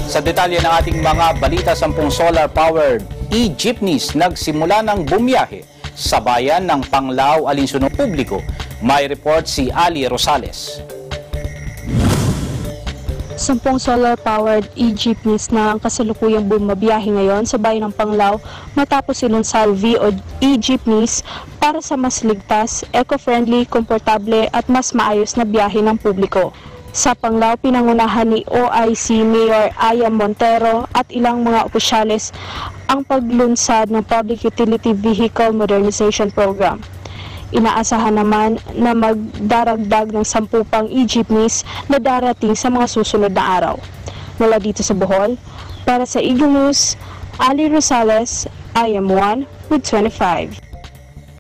Sa detalye ng ating mga balita, 10 solar-powered e-jeepneys nagsimula ng bumiyahe sa bayan ng Panglao, alinsunong publiko. May report si Ali Rosales. 10 solar-powered e-jeepneys na ang kasalukuyang bumabiyahe ngayon sa bayan ng Panglao matapos sinunsalvi o e-jeepneys para sa mas ligtas, eco-friendly, komportable at mas maayos na biyahe ng publiko. Sa Panglao, pinangunahan ni OIC Mayor Aya Montero at ilang mga opisyales ang paglunsad ng Public Utility Vehicle Modernization Program. Inaasahan naman na magdaragdag ng 10 pang e-jeepneys na darating sa mga susunod na araw. Mula dito sa Bohol, para sa Eagle News, Ali Rosales, I am 1 with 25.